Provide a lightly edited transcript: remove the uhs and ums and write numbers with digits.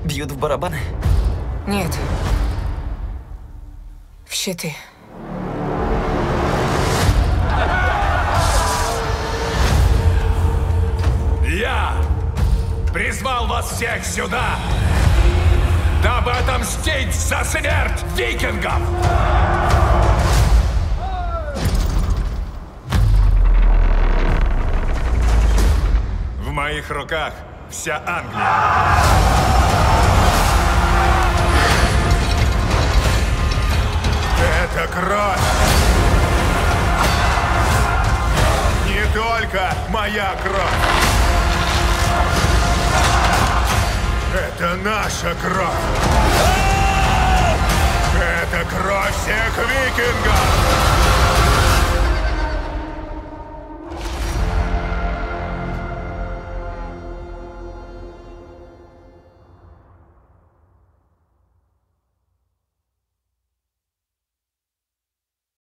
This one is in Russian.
Бьют в барабаны? Нет. В щиты. Я призвал вас всех сюда, дабы отомстить за смерть викингов! В моих руках вся Англия. Это кровь! Не только моя кровь! Это наша кровь! Это кровь всех викингов!